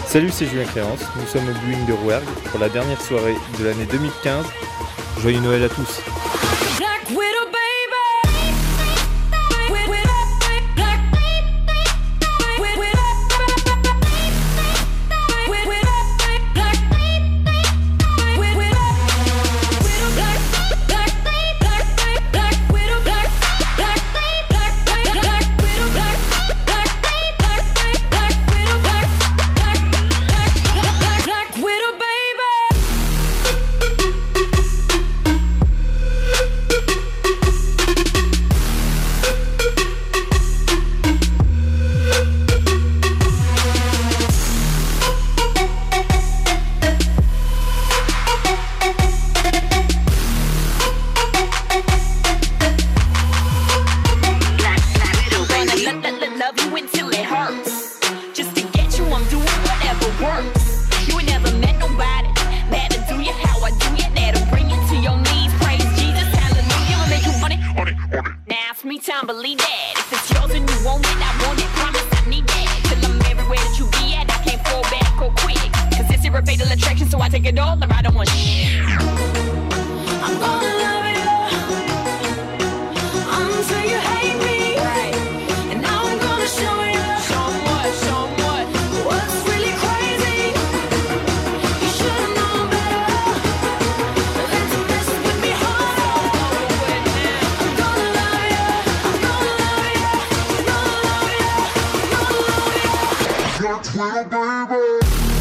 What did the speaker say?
Salut, c'est Julien Cléance, nous sommes au Bluing de Rouergue pour la dernière soirée de l'année 2015. Joyeux Noël à tous. Believe that if it's yours and you want it, I want it. Promise I need that. Till I'm everywhere that you be at, I can't fall back or quick. Cause it's a fatal attraction, so I take it all or I don't want shit. I'm gonna love you until you hate me. Right. And now I'm gonna show you. Show 'em what? What's really crazy. You should've known better than to mess with me harder. I'm gonna love you. Your Twitter, baby.